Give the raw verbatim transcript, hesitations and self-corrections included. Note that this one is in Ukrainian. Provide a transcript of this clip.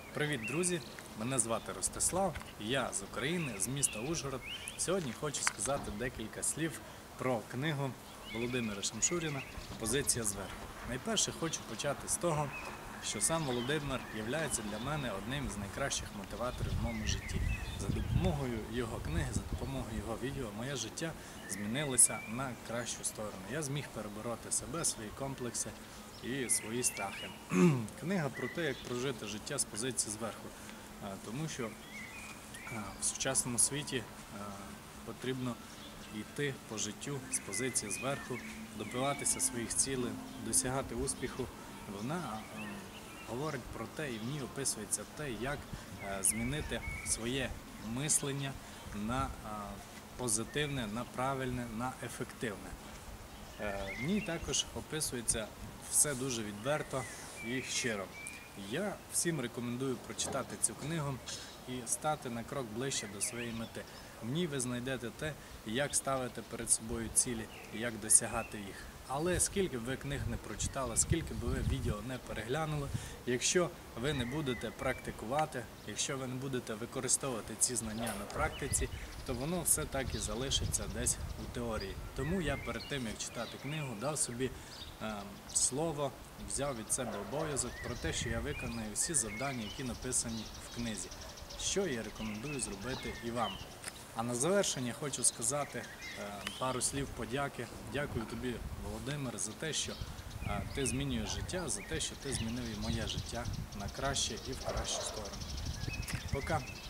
Привіт, друзі! Мене звати Ростислав, я з України, з міста Ужгород. Сьогодні хочу сказати декілька слів про книгу Володимира Шамшуріна «Позиція зверху». Найперше хочу почати з того, що сам Володимир є для мене одним з найкращих мотиваторів в моєму житті. За допомогою його книги, за допомогою його відео моє життя змінилося на кращу сторону. Я зміг перебороти себе, свої комплекси і свої страхи. Книга про те, як прожити життя з позиції зверху, тому що в сучасному світі потрібно йти по життю з позиції зверху, добиватися своїх цілей, досягати успіху. Вона говорить про те, і в ній описується те, як змінити своє мислення на позитивне, на правильне, на ефективне. В ній також описується все дуже відверто і щиро. Я всім рекомендую прочитати цю книгу і стати на крок ближче до своєї мети. В ній ви знайдете те, як ставити перед собою цілі і як досягати їх. Але скільки б ви книг не прочитали, скільки б ви відео не переглянули, якщо ви не будете практикувати, якщо ви не будете використовувати ці знання на практиці, то воно все так і залишиться десь у теорії. Тому я перед тим, як читати книгу, дав собі е, слово, взяв від себе обов'язок про те, що я виконаю всі завдання, які написані в книзі, що я рекомендую зробити і вам. А на завершення хочу сказати пару слів подяки. Дякую тобі, Володимир, за те, що ти змінюєш життя, за те, що ти змінив і моє життя на краще і в кращу сторону. Пока!